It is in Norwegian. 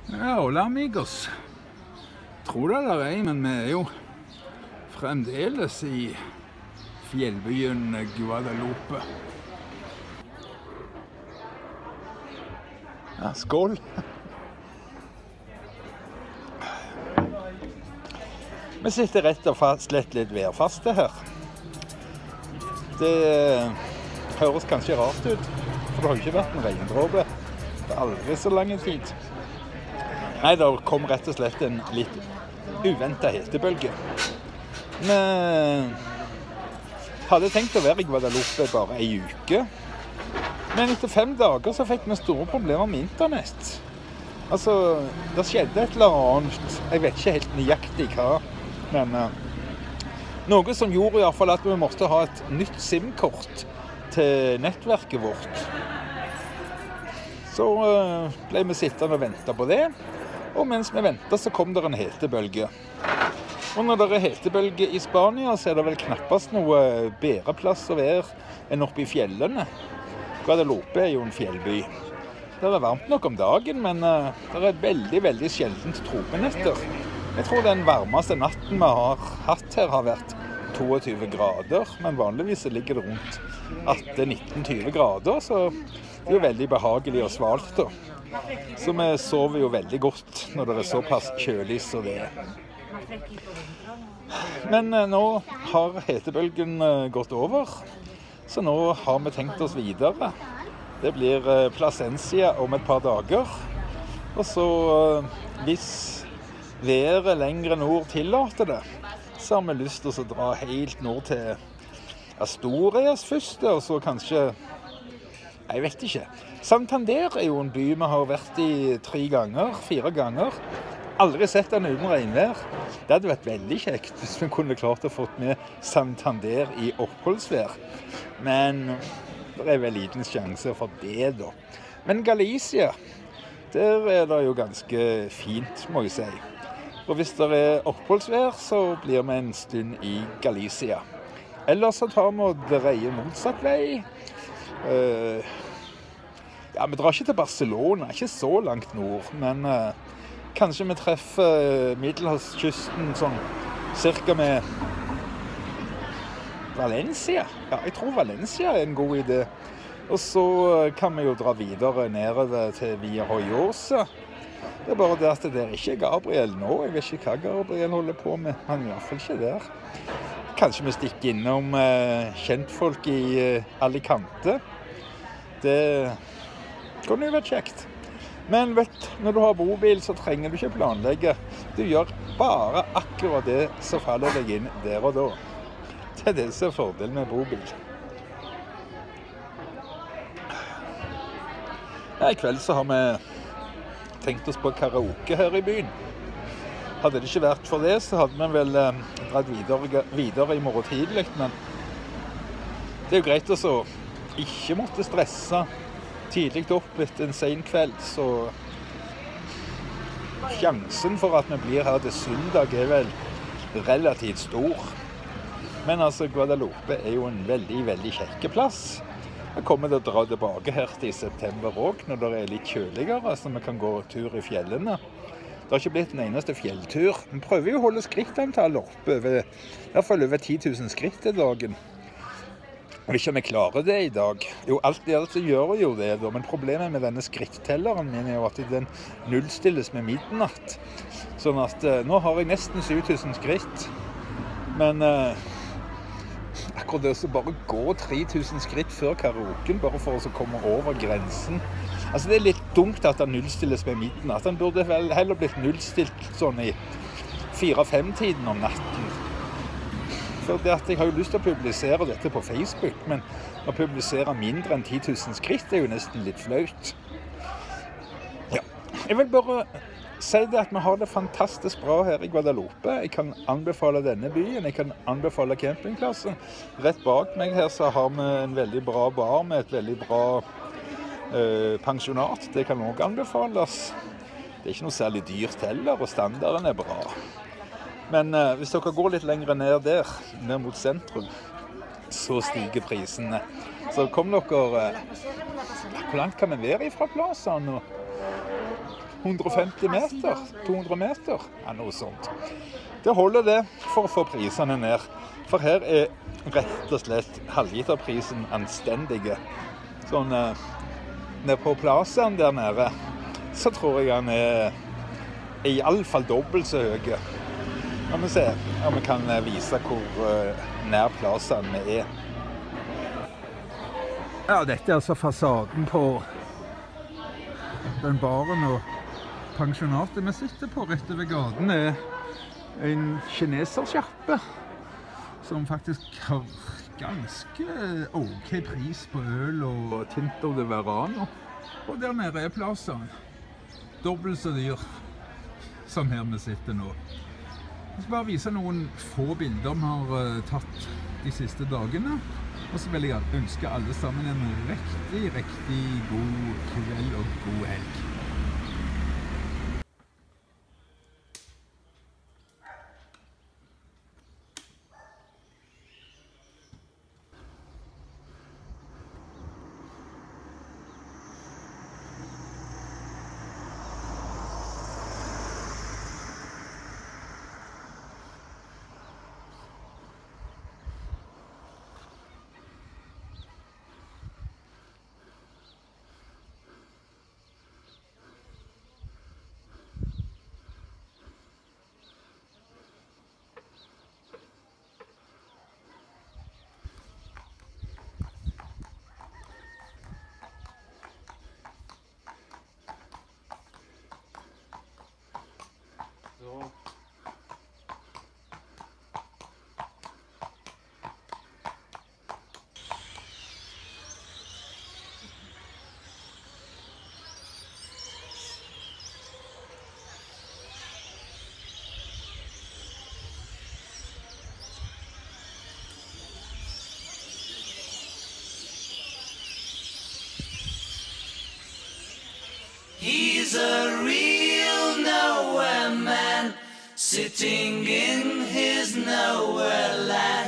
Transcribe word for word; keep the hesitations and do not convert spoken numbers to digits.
Ja, hola amigos. Tror det eller ei, men vi er jo fremdeles i fjellbyen Guadalupe. Ja, skål! Vi sitter rett og slett litt værfaste her. Det høres kanskje rart ut, for det har jo ikke vært en regndråpe på aldri så lang tid. Nei, det kom rett og slett en litt uventet hetebølge. Vi hadde tenkt å være i Guadalupe bare en uke, men etter fem dager så fikk vi store problemer med internett. Altså, det skjedde et eller annet, jeg vet ikke helt nøyaktig hva, men uh, noe som gjorde i hvert fall at vi måtte ha et nytt SIM-kort til nettverket vårt. Så uh, ble vi sittende og vente på det. Og mens vi ventet så kom det en hetebølge. Og når det er hetebølge i Spania, så er det vel knappast noe bedre plass å være enn oppe i fjellene. Guadalupe er jo en fjellby. Det er varmt nok om dagen, men uh, det er veldig, veldig sjeldent tropenetter. Jeg tror den varmeste natten vi har hatt her har vært tjueto grader, men vanligvis ligger det rundt atten nitten tjue grader, så det er jo veldig behagelig og svalt da. Så vi sover jo veldig godt når det er såpass kjølig som det er. Men uh, nå har hetebølgen uh, gått over, så nå har vi tenkt oss videre. Det blir uh, Plasencia om et par dager, og så uh, hvis været lengre nord tillater det, så har vi lyst til å dra helt nord til Asturias først, og så kanskje, jeg vet ikke. Santander er jo en by vi har vært i tre ganger, fire ganger. Aldri sett den uten regnvær. Det hadde vært veldig kjekt hvis vi kunne klart å få med Santander i oppholdsvær. Men det er vel liten sjanse for det da. Men Galicia, der er det jo ganske fint, må jeg si. Og hvis det er oppholdsvær, så blir vi en stund i Galicia. Ellers så tar vi og dreier motsatt vei. Uh, ja, vi drar ikke til Barcelona, ikke så langt nord, men uh, kanskje vi treffer uh, Middelhavskysten sånn cirka med Valencia. Ja, jeg tror Valencia er en god idé. Og så uh, kan vi jo dra videre nedover til Villajoyosa. Det er bare det at det er ikke Gabriel nå. Jeg vet ikke hva Gabriel holder på med. Han er i hvert fall ikke der. Kanskje vi stikker innom uh, kjentfolk i uh, Alicante. Det kunne jo vært kjekt. Men vet, når du har bobil, så trenger du ikke planlegge. Du gjør bare akkurat det som faller deg inn der og da. Det er det som er fordelen med bobil. Ja, i kveld så har vi tenkt oss på karaoke her i byen. Hadde det ikke vært for det, så hadde vi vel eh, dratt videre, videre i morgen tidlig, men det er jo greit å så ikke måtte stresse tidlig opp etter en sen kveld, så sjansen for at vi blir her til søndag er vel relativt stor. Men altså, Guadalupe er jo en veldig, veldig kjekke plass. Vi kommer til å dra tilbake her til september også, når det er litt kjøligere, så vi kan gå tur i fjellene. Det har ikke blitt en eneste fjelltur. Vi prøver jo å holde skrittantallet oppe, over, i hvert fall over ti tusen skritt i dagen. Jeg vet ikke om jeg klarer det i dag. Jo, alt i alt så gjør jeg jo det da, men problemet med denne skrittelleren min er jo at den nullstilles med midnatt. Sånn at uh, nå har jeg nesten syv tusen skritt, men uh, akkurat det å bare gå tre tusen skritt før karaoken, bare for å komme over grensen. Altså det er litt dumt at den nullstilles med midnatt. Den burde vel heller blitt nullstilt sånn i fire-fem-tiden om natten. For det at jeg har jo lyst til å publisere dette på Facebook, men å publisere mindre enn ti tusen skritt er jo nesten litt flaut. Ja, jeg vil bare si det at vi har det fantastisk bra her i Guadalupe. Jeg kan anbefale denne byen, jeg kan anbefale campingplassen. Rett bak meg her så har vi en veldig bra bar med et veldig bra uh, pensjonat. Det kan også anbefales. Det er ikke noe særlig dyrt heller, og standarden er bra. Men uh, hvis dere går litt lenger ned der, ned mot sentrum, så stiger prisene. Så kom dere... Uh, hvor langt kan vi være ifra plassen nå? hundre og femti meter, to hundre meter, ja, noe sånt. Det holder det for å få prisene ned. For her er rett og slett halvliterprisen anstendige. Sånn, eh, nede på plassen der nede, så tror jeg han er i alle fall dobbelt så høy. La meg se om vi kan vise hvor uh, nær plassen vi er. Ja, dette er altså fasaden på den baren og pensjonatet vi sitter på rett over gaten. Er en kinesersjappe som faktisk har ganske ok pris på øl og Tinto de Verano. Og der nede er plassen. Dobbelt så dyr som her vi sitter nå. Jeg skal bare vise noen få bilder vi har tatt de siste dagene. Og så vil jeg ønske alle sammen en riktig, riktig god kveld og god helg. He's a real nowhere man, sitting in his nowhere land.